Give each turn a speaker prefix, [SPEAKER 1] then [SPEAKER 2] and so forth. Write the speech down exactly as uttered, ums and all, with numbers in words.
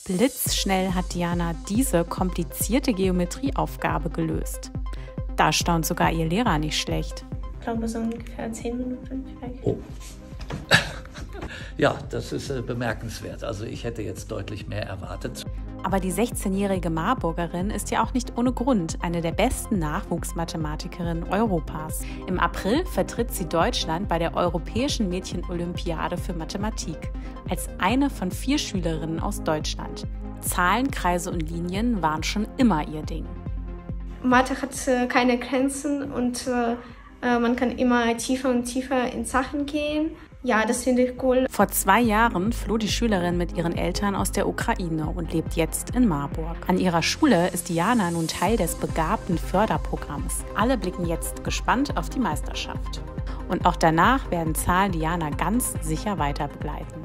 [SPEAKER 1] Blitzschnell hat Diana diese komplizierte Geometrieaufgabe gelöst. Da staunt sogar ihr Lehrer nicht schlecht.
[SPEAKER 2] Ich glaube, so ungefähr zehn Minuten vielleicht.
[SPEAKER 3] Oh. Ja, das ist äh, bemerkenswert. Also ich hätte jetzt deutlich mehr erwartet.
[SPEAKER 1] Aber die sechzehnjährige Marburgerin ist ja auch nicht ohne Grund eine der besten Nachwuchsmathematikerinnen Europas. Im April vertritt sie Deutschland bei der Europäischen Mädchen-Olympiade für Mathematik als eine von vier Schülerinnen aus Deutschland. Zahlen, Kreise und Linien waren schon immer ihr Ding.
[SPEAKER 2] Mathe hat äh, keine Grenzen und äh, man kann immer tiefer und tiefer in Sachen gehen. Ja, das finde ich cool.
[SPEAKER 1] Vor zwei Jahren floh die Schülerin mit ihren Eltern aus der Ukraine und lebt jetzt in Marburg. An ihrer Schule ist Diana nun Teil des begabten Förderprogramms. Alle blicken jetzt gespannt auf die Meisterschaft. Und auch danach werden Zahlen Diana ganz sicher weiter begleiten.